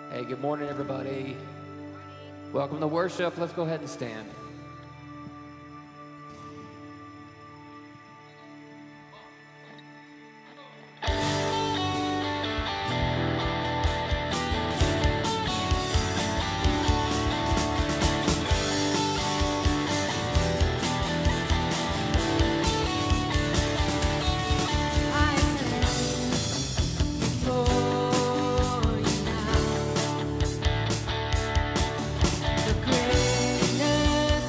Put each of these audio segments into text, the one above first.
Hey, good morning, everybody. Welcome to worship. Let's go ahead and stand. The greatness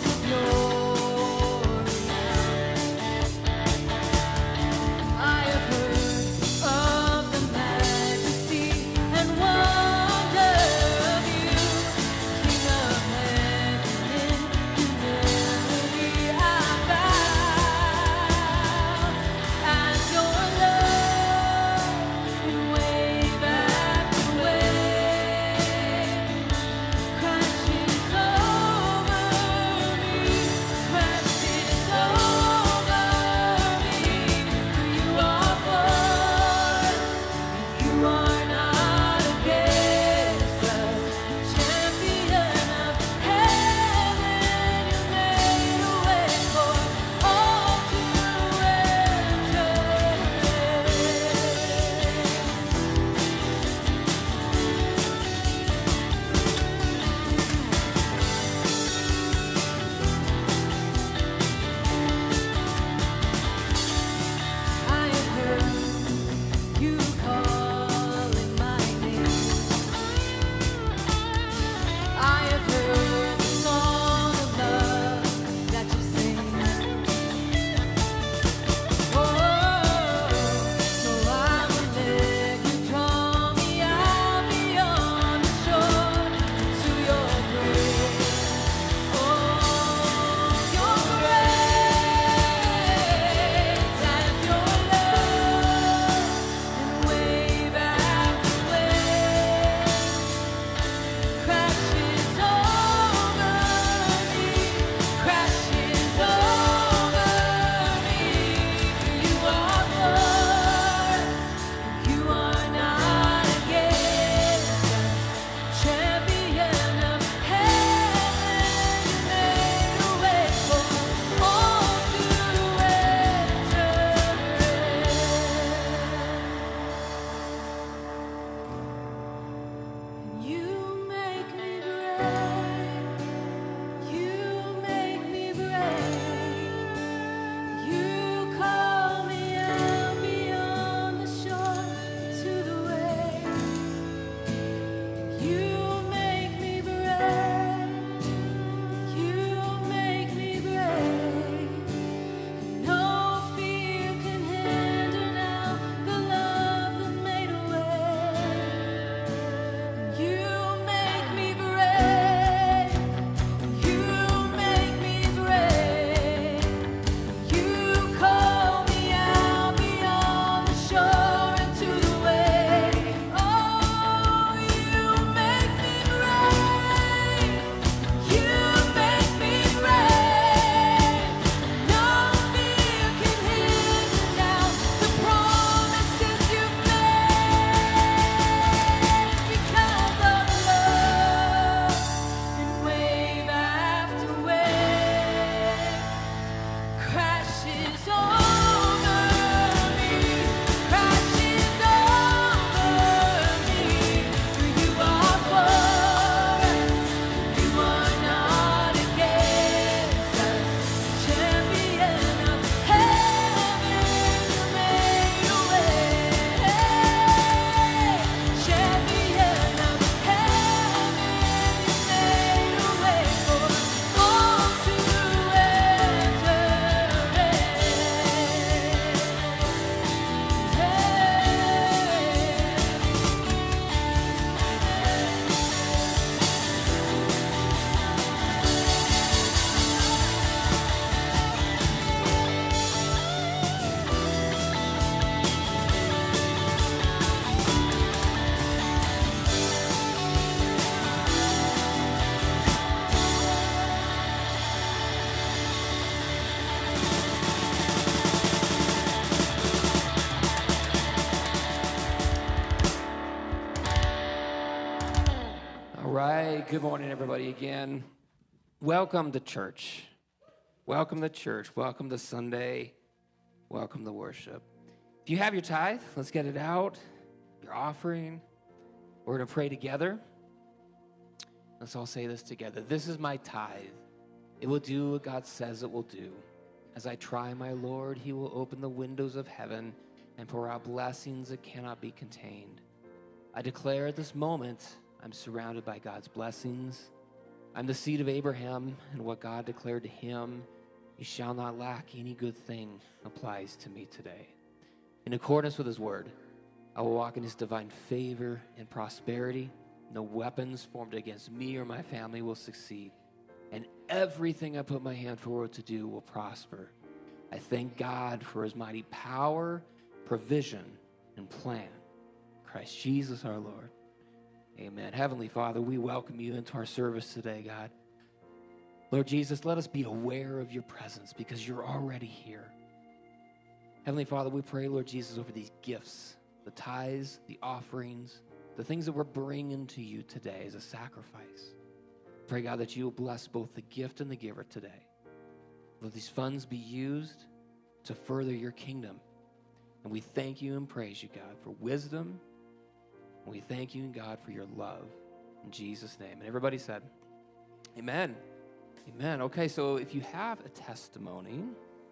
All right, good morning, everybody, again. Welcome to church. Welcome to church. Welcome to Sunday. Welcome to worship. If you have your tithe, let's get it out. Your offering. We're going to pray together. Let's all say this together. This is my tithe. It will do what God says it will do. As I try my Lord, he will open the windows of heaven and pour out blessings that cannot be contained. I declare at this moment, I'm surrounded by God's blessings. I'm the seed of Abraham, and what God declared to him, you shall not lack any good thing, applies to me today. In accordance with his word, I will walk in his divine favor and prosperity. No weapons formed against me or my family will succeed, and everything I put my hand forward to do will prosper. I thank God for his mighty power, provision, and plan. Christ Jesus our Lord. Amen. Heavenly Father, we welcome you into our service today, God. Lord Jesus, let us be aware of your presence because you're already here. Heavenly Father, we pray, Lord Jesus, over these gifts, the tithes, the offerings, the things that we're bringing to you today as a sacrifice. Pray, God, that you will bless both the gift and the giver today. Let these funds be used to further your kingdom. And we thank you and praise you, God, for wisdom. And we thank you, God, for your love. In Jesus' name. And everybody said, amen. Amen. Okay, so if you have a testimony,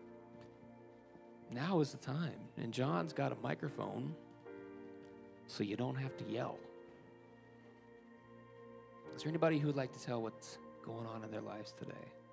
now is the time. And John's got a microphone, so you don't have to yell. Is there anybody who would like to tell what's going on in their lives today?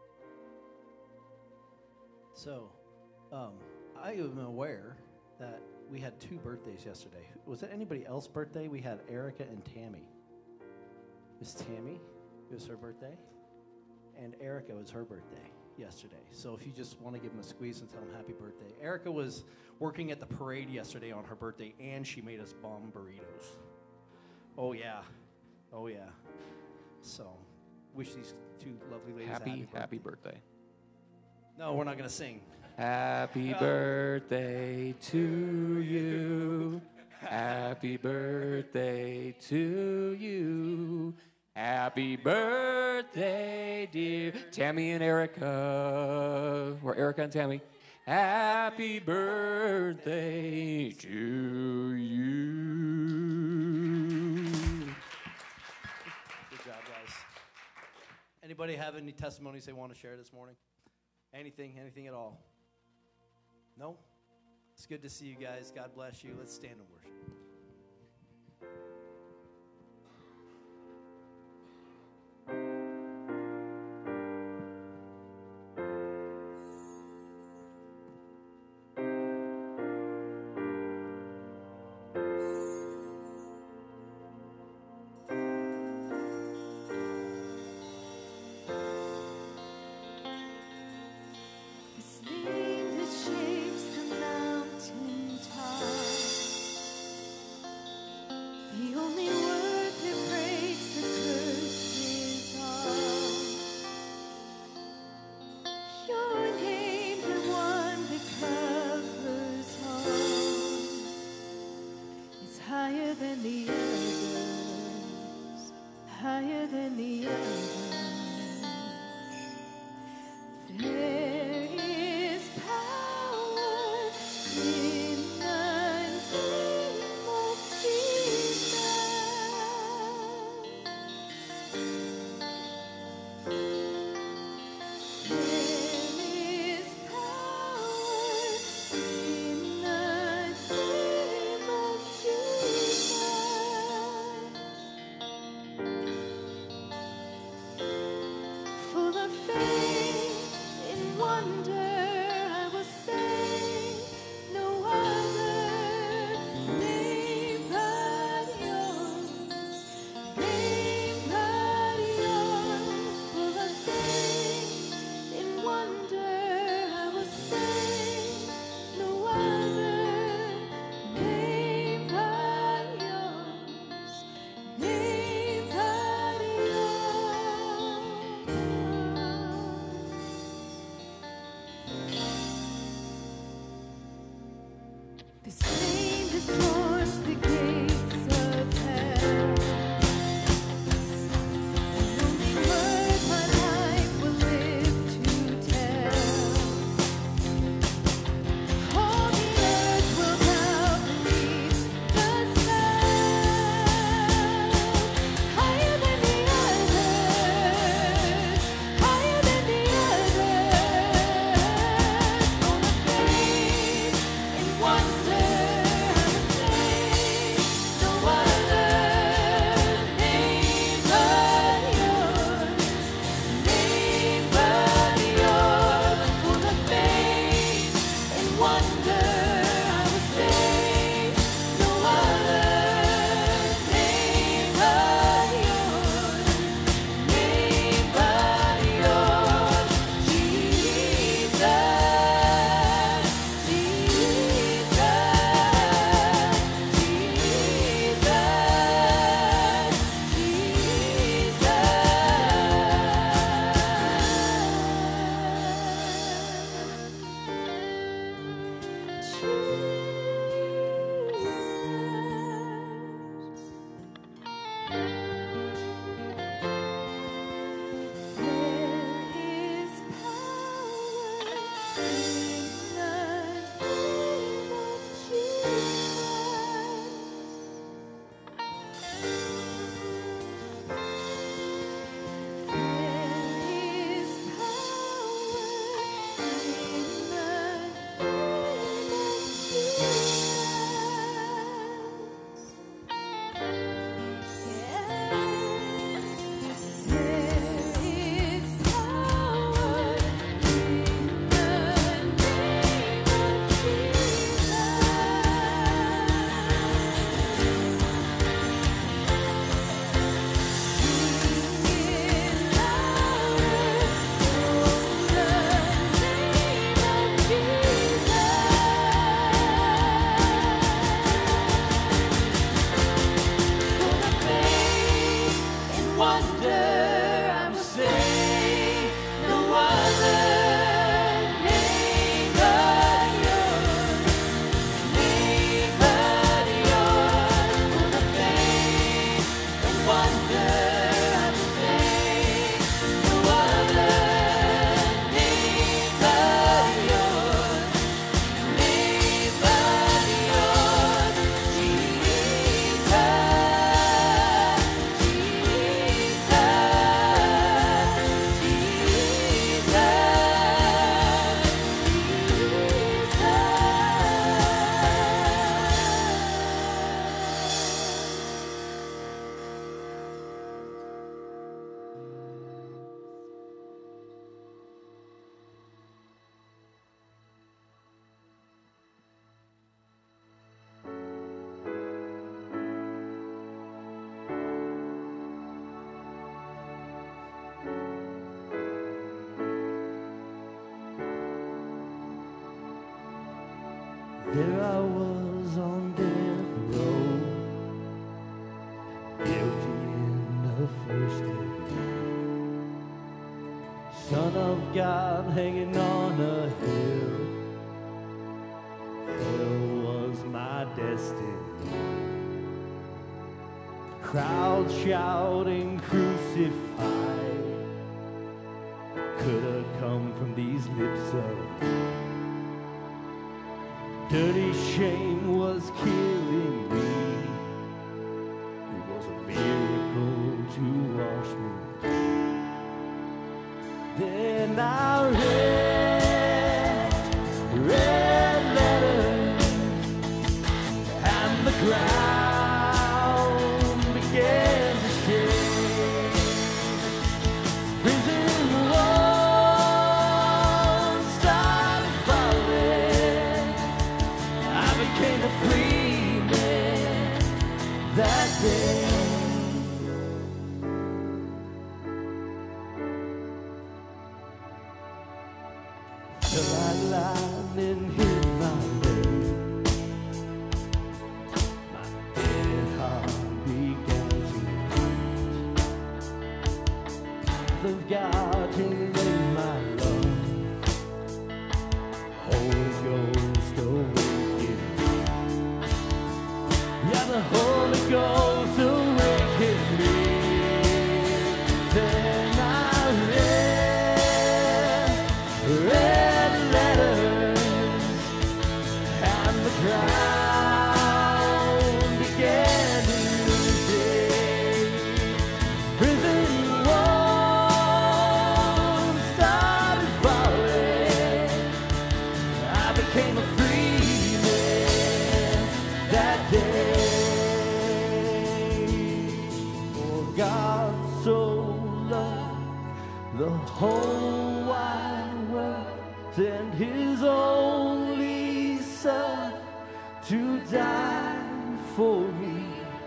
So, I am aware that we had 2 birthdays yesterday. Was it anybody else's birthday? We had Erica and Tammy. Miss Tammy, it was her birthday, and Erica was her birthday yesterday. So if you just want to give them a squeeze and tell them happy birthday. Erica was working at the parade yesterday on her birthday, and she made us bomb burritos. Oh, yeah. Oh, yeah. So, wish these 2 lovely ladies Happy birthday. No, we're not going to sing. Happy birthday to you. Happy birthday to you. Happy birthday, dear Tammy and Erica. Or Erica and Tammy. Happy birthday to you. Good job, guys. Anybody have any testimonies they want to share this morning? Anything at all? No? It's good to see you guys. God bless you. Let's stand and worship. There I was on death row, guilty in the first degree. Son of God hanging on a hill, hell was my destiny. Crowd shouting, crucified, could have come from these lips of dirty shame was killing me. It was a miracle to wash me. Then I read letters, and the ground began to shake. Prison walls started falling. I became a free man that day. Till I lightning hit my leg, my dead heart began to beat. The God in my lungs, Holy Ghost awaken me. Yeah, the Holy Ghost awaken me. Then I read letters, and the ground began to shake. Prison walls started falling. I became a free man that day. For God so loved the whole wide world, sent His only Son to die for me.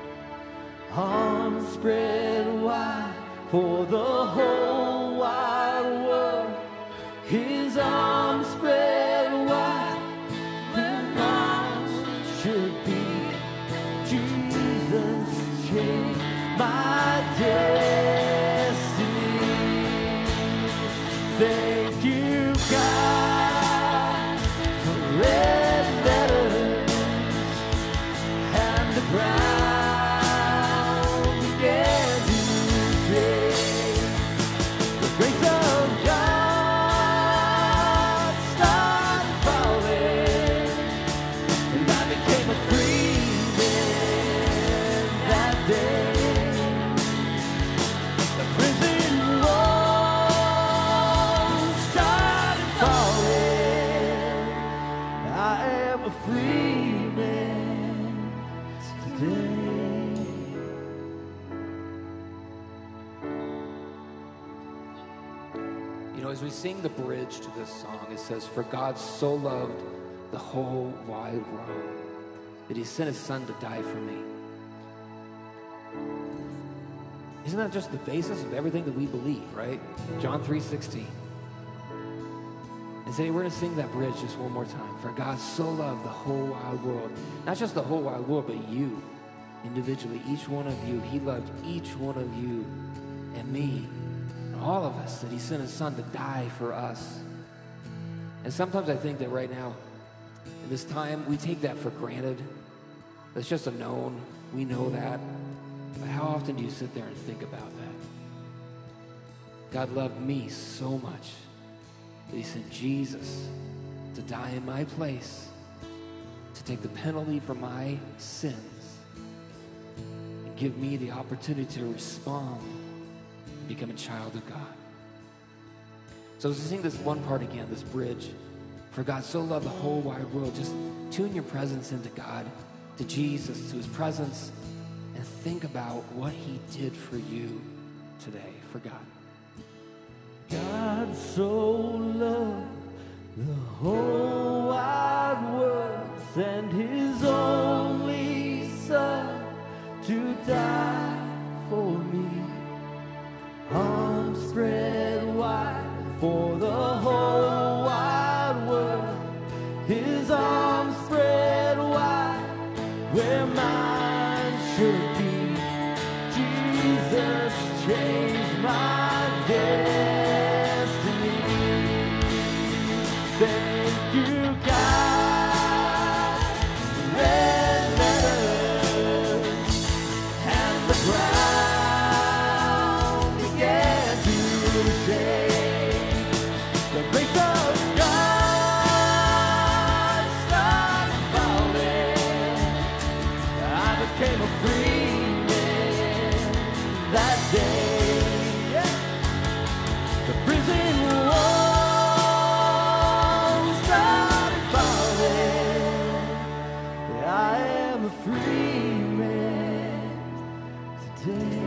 Arms spread wide for the whole wide world. His arms spread wide, where mine should be. Jesus changed my destiny. Thank you, God, for red letters, and the ground began to shake. The grace of God started falling, and I became a free man that day. The prison walls started falling. I am a free man today. You know, as we sing the bridge to this song, it says, "For God so loved the whole wide world that He sent His Son to die for me." Isn't that just the basis of everything that we believe, right? John 3:16. And today we're going to sing that bridge just one more time. For God so loved the whole wide world. Not just the whole wide world, but you individually, each one of you. He loved each one of you and me and all of us, that He sent His Son to die for us. And sometimes I think that right now, in this time, we take that for granted. That's just a known. We know that. But how often do you sit there and think about that? God loved me so much that He sent Jesus to die in my place, to take the penalty for my sins, and give me the opportunity to respond and become a child of God. So as we sing this one part again, this bridge, for God so loved the whole wide world, just tune your presence into God, to Jesus, to His presence, and think about what He did for you today, for God. God so loved the whole wide world, sent His only Son to die for me. Arms spread wide for the whole wide world. His arms spread change my destiny. Thank you, God. Red letters and the ground began to shake. The grace of God started falling. I became a free man that day. The prison walls started falling. I am a free man today.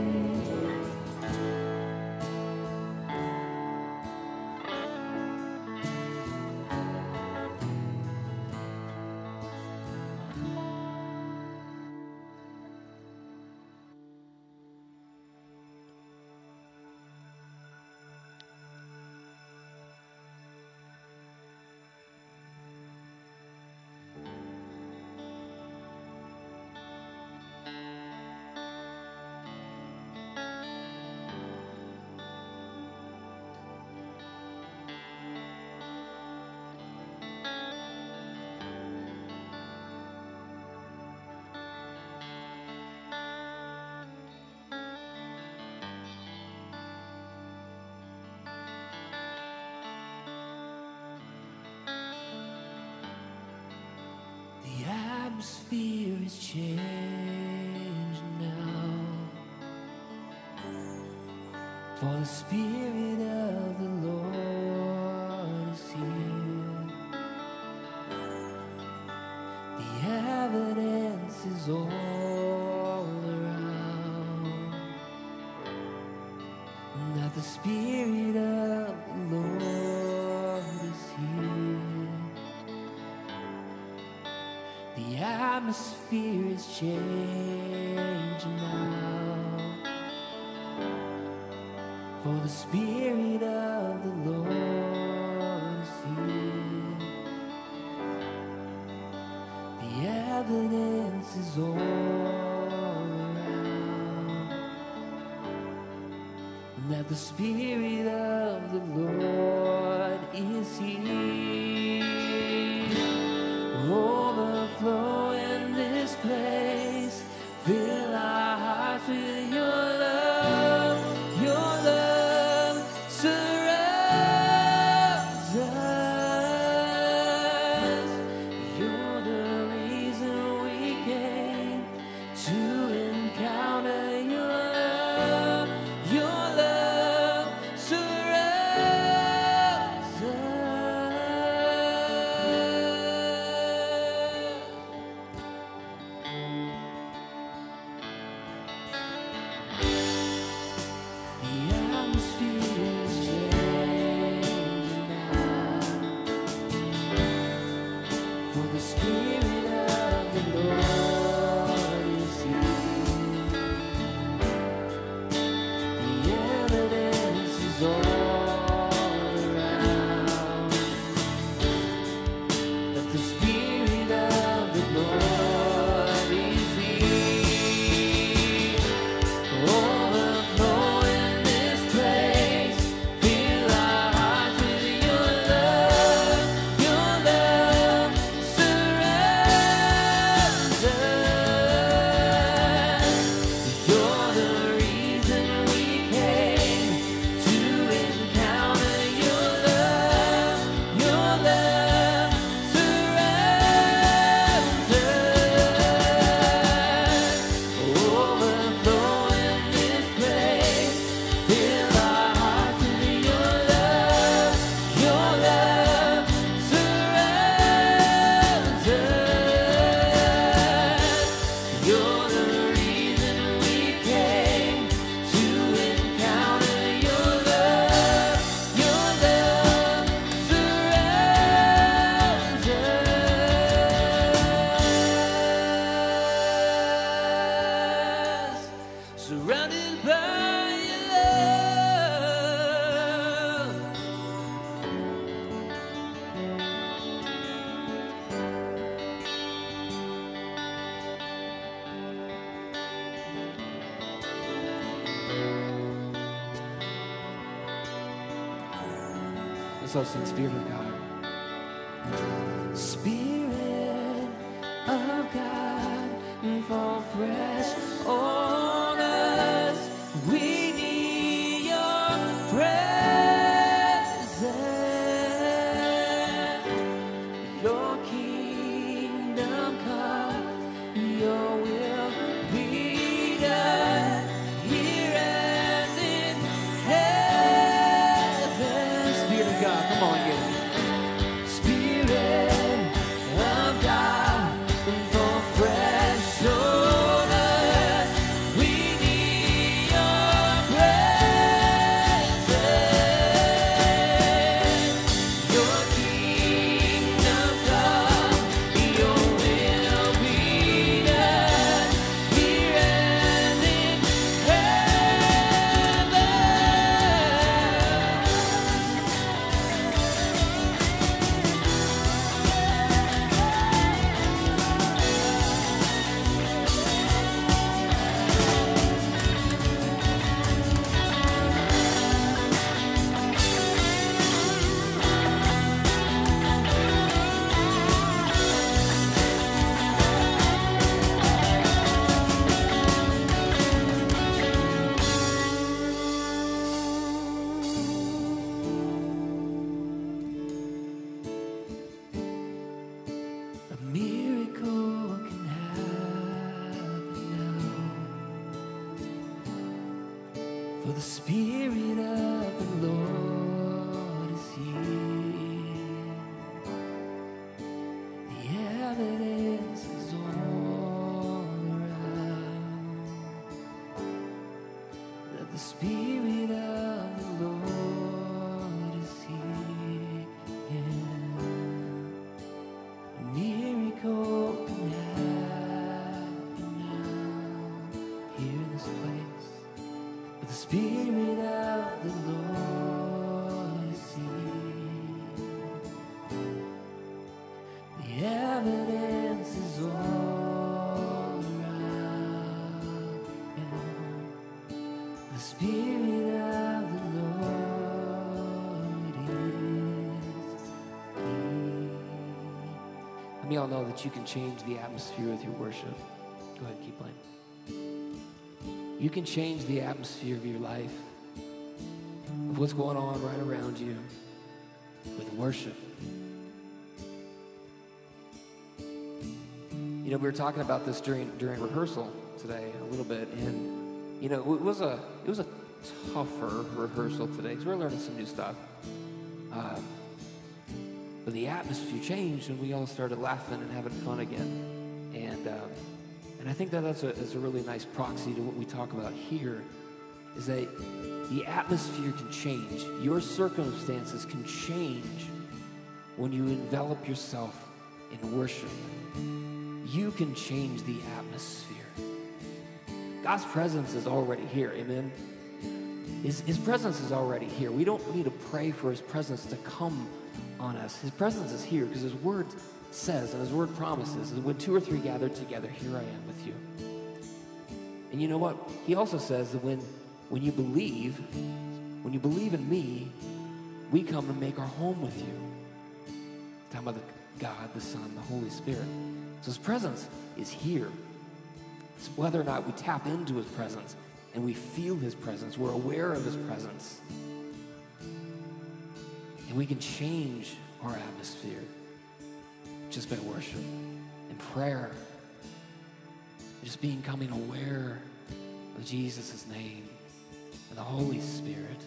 The atmosphere is changing now, for the Spirit of the Lord is here. The evidence is all around that the Spirit of the Lord is here. The atmosphere is changing now, for the Spirit of the Lord is here. The evidence is all around that the Spirit of the Lord is here. Overflow in this place, fill our hearts with your love. Your love surrounds us. You're the reason we came to encounter your love. Your love surrounds us. The atmosphere is changing now, for the Spirit of the Lord is here. The evidence is all around that the Spirit of the Lord is here. Overflow in this place, fill our hearts with your love. Your love surrounds us. You're the reason we came to encounter your love. Your love surrounds us. Overflow in this place, fill our hearts with your love. Your love surrounds us. You're the reason we came to encounter your love. Your love surrounds us. Surrounded by your love. So sing Spirit of God. Spirit of God, fall fresh on us. We need your presence. Your kingdom come, your will be done here as in heaven. Spirit of God, come on, get it. Spirit of God, fall fresh on us. We need your presence. Your kingdom come, your will be done here as in heaven. A miracle can happen now, for the Spirit of the Lord is here. The evidence is all around that the Spirit of the Lord is here. A miracle can happen now, here in this place. But the Spirit of the Lord is here. The evidence is all around. The Spirit of the Lord is here. Let me all know that you can change the atmosphere with your worship. Go ahead, keep playing. You can change the atmosphere of your life, of what's going on right around you, with worship. You know, we were talking about this during rehearsal today a little bit, and you know, it was a tougher rehearsal today because we're learning some new stuff. But the atmosphere changed, and we all started laughing and having fun again, and I think that's a really nice proxy to what we talk about here, is that the atmosphere can change. Your circumstances can change when you envelop yourself in worship. You can change the atmosphere. God's presence is already here, amen? His presence is already here. We don't need to pray for his presence to come on us. His presence is here because his word says and his word promises that when 2 or 3 gather together, here I am with you. And you know what? He also says that when you believe in me, we come and make our home with you. It's talking about the God, the Son, the Holy Spirit. So his presence is here. It's whether or not we tap into his presence and we feel his presence, we're aware of his presence. And we can change our atmosphere just by worship and prayer. Just becoming aware of Jesus' name and the Holy Spirit.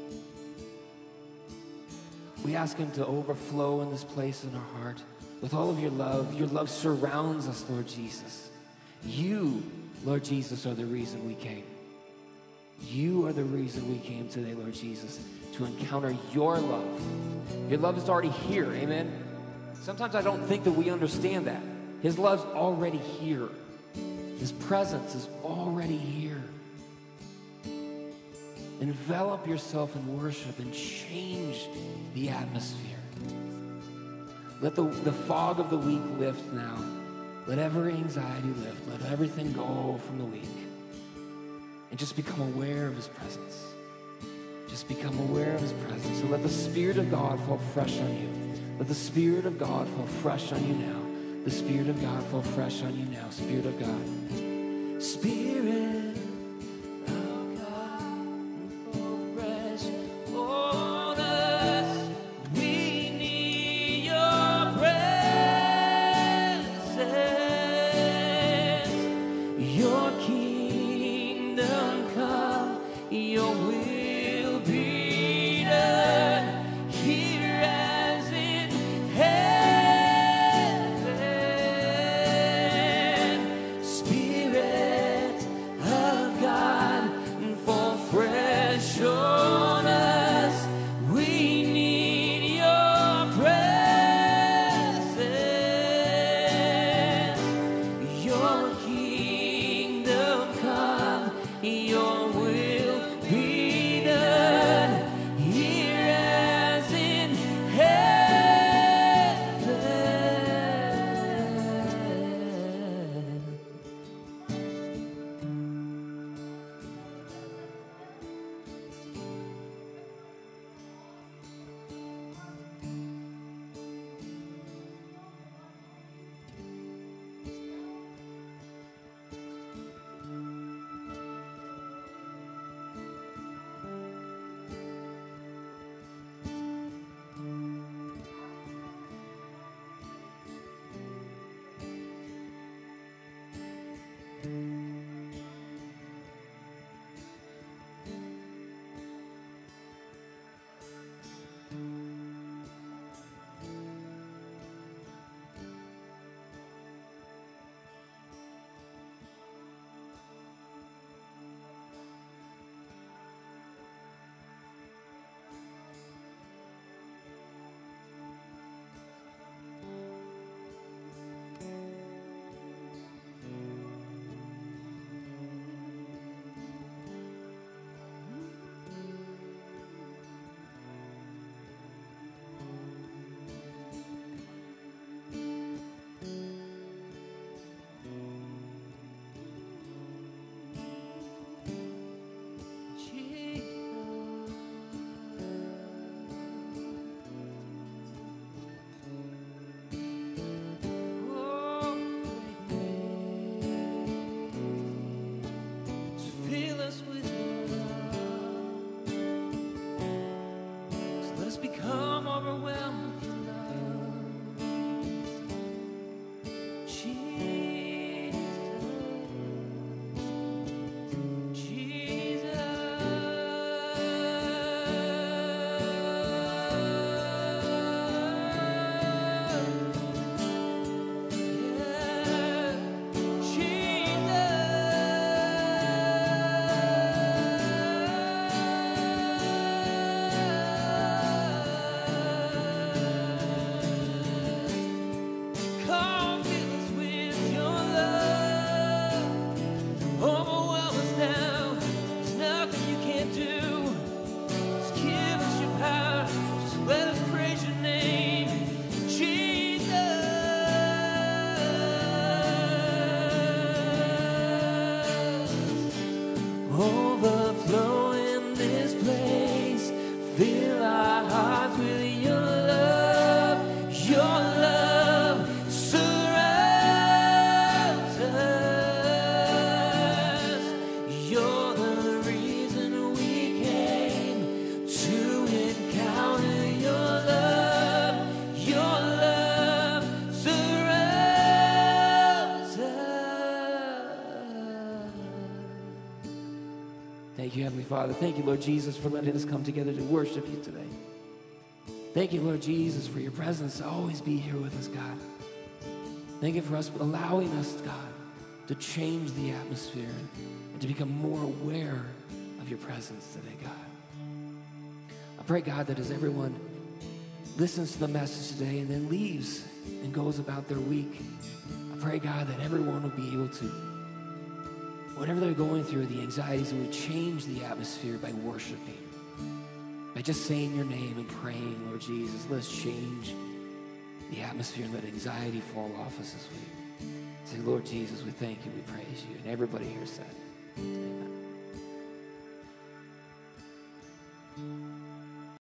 We ask him to overflow in this place in our heart with all of your love. Your love surrounds us, Lord Jesus. You, Lord Jesus, are the reason we came. You are the reason we came today, Lord Jesus, to encounter your love. Your love is already here, amen? Sometimes I don't think that we understand that. His love's already here. His presence is already here. Envelop yourself in worship and change the atmosphere. Let the fog of the week lift now. Let every anxiety lift. Let everything go from the week. And just become aware of his presence. Just become aware of his presence. So let the Spirit of God fall fresh on you. Let the Spirit of God fall fresh on you now. The Spirit of God fall fresh on you now. Spirit of God. Spirit of God, fall fresh on us. We need your presence. Your kingdom come, your will be done here as in heaven. Spirit of God, fall fresh on us. We need your presence. Your kingdom come, your will be done here as in heaven. Fill us with your love. So let us become overwhelmed with your love. Jesus. Come fill us with your love. Overwhelm us now. There's nothing you can't do. Just give us your power. Just let us praise your name, Jesus. Overflow in this place. Fill our hearts with your love. Your love surrounds us. You're the reason we came to encounter your love. Your love surrounds us. Thank you, Heavenly Father. Thank you, Lord Jesus, for letting us come together to worship you today. Thank you, Lord Jesus, for your presence to always be here with us, God. Thank you for us allowing us, God, to change the atmosphere and to become more aware of your presence today, God. I pray, God, that as everyone listens to the message today and then leaves and goes about their week, I pray, God, that everyone will be able to, whatever they're going through, the anxieties, would change the atmosphere by worshiping. By just saying your name and praying, Lord Jesus, let's change the atmosphere and let anxiety fall off us this week. Say, Lord Jesus, we thank you, we praise you. And everybody here said, amen.